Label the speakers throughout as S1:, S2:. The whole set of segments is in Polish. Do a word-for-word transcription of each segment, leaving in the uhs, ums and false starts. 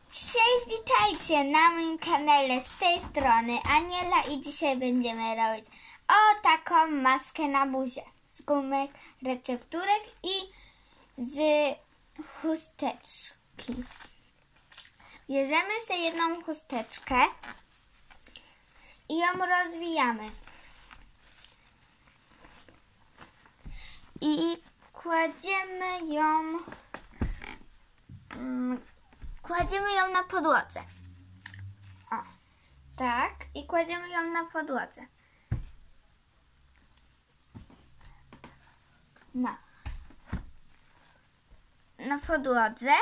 S1: Cześć, witajcie na moim kanale, z tej strony Aniela i dzisiaj będziemy robić o taką maskę na buzię z gumek, recepturek i z chusteczki. Bierzemy sobie jedną chusteczkę i ją rozwijamy i kładziemy ją mm, Kładziemy ją na podłodze. O, tak. I kładziemy ją na podłodze. No. Na podłodze.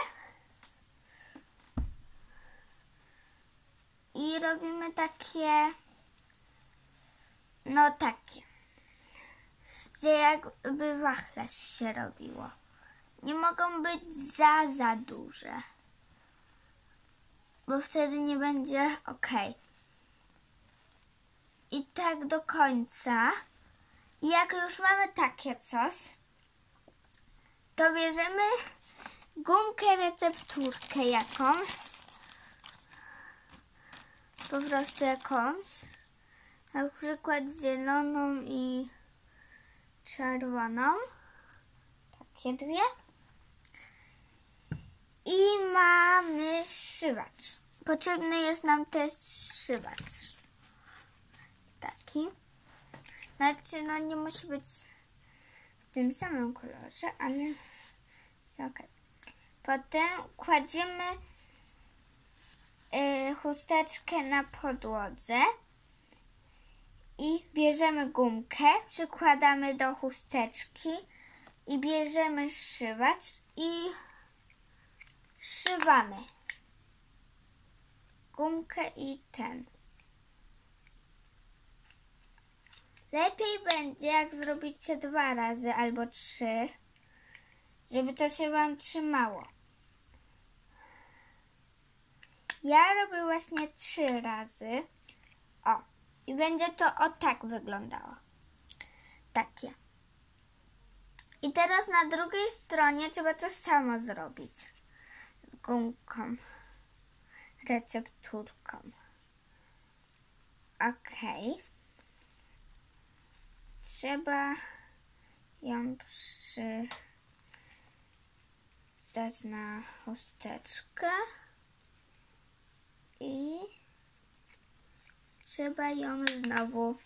S1: I robimy takie, no takie, że jakby wachlarz się robiło. Nie mogą być za, za duże, bo wtedy nie będzie ok. I tak do końca. I jak już mamy takie coś, to bierzemy gumkę, recepturkę jakąś. Po prostu jakąś. Na przykład zieloną i czerwoną. Takie dwie. I mamy szywacz. Potrzebny jest nam też szywacz. Taki. Znaczy, no nie musi być w tym samym kolorze, ale ok. Potem kładziemy y, chusteczkę na podłodze i bierzemy gumkę, przykładamy do chusteczki i bierzemy szywacz i szywamy gumkę i ten. Lepiej będzie, jak zrobicie dwa razy albo trzy, żeby to się wam trzymało. Ja robię właśnie trzy razy. O, i będzie to o tak wyglądało. Takie. I teraz na drugiej stronie trzeba to samo zrobić. Z gumką, recepturką. Ok. Trzeba ją przydać na chusteczkę i trzeba ją znowu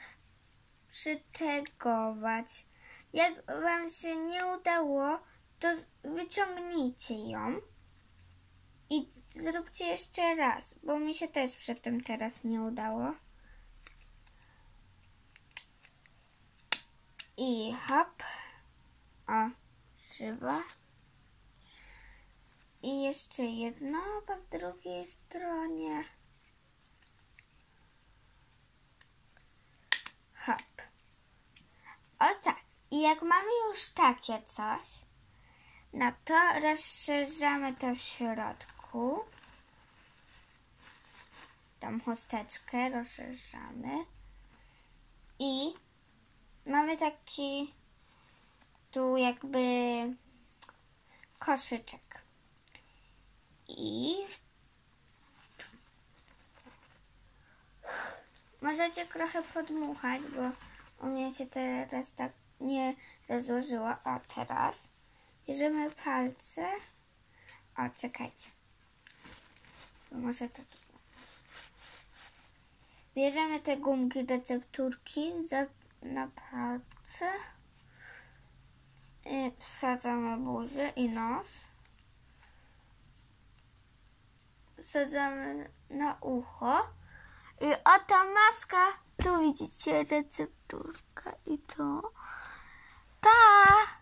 S1: przytegować. Jak wam się nie udało, to wyciągnijcie ją i zróbcie jeszcze raz, bo mi się też przedtem teraz nie udało. I hop. O, szywa. I jeszcze jedno po drugiej stronie. Hop. O tak. I jak mamy już takie coś, no to rozszerzamy to w środku. Tą chusteczkę rozszerzamy. I mamy taki tu jakby koszyczek. I możecie trochę podmuchać, bo u mnie się teraz tak nie rozłożyło. O, teraz bierzemy palce. O, czekajcie. Może to tu. Bierzemy te gumki, recepturki na palce. I wsadzamy buzię i nos. Wsadzamy na ucho. I oto maska. Tu widzicie recepturkę i to. Pa!